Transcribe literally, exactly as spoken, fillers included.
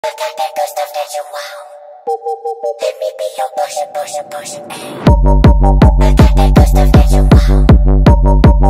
I got that good stuff that you want. Let me be your pusher, pusher, pusher, ayy. I got that good stuff that you want.